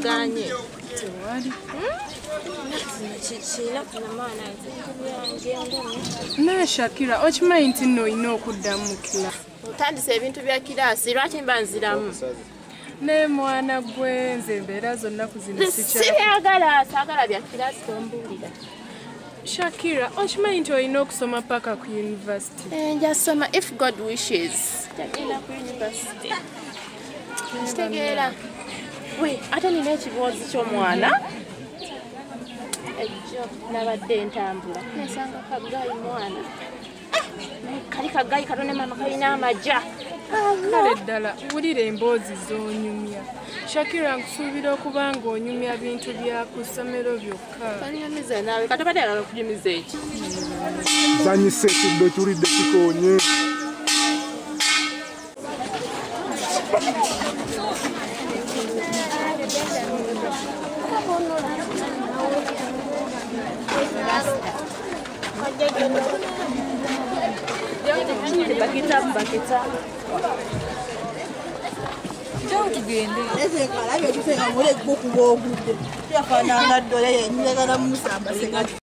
Ganye. Na Shakira, okimanyi nti nno olina okuddamu kila. Otandise ebintu bya kiraasi, lwaki mba nziramu? Ne mwana gwe nze mbeera zonna ku zino sibyagala, saagala bya kiraasi tombuulira. Shakira, okimanyi nti olina okusoma paka ku university? Njasoma if God wishes. Njagenda ku university. Kitegeera. We, ate nina ekibuuzo ky'omwana. Ejjo nabadde ntambula. Nesanga kaggayi mwana. Kali kaggayi katone mama kalina amajja. Kale ddala, wulira emboozi z'onyumya. Shakira, nkusuubira okuba ng'onyumya bintu bya ku ssomero byokka. Kanyumiza naawe, kati obadde ayagala okunyumiza eki? Zanyise ekiddo kiwulidde kikoonye. Bakita. Don't tugende. Ese kala byo tusenga mule kukuba ogudde. Yafananga ddole yennyegala musamba segati.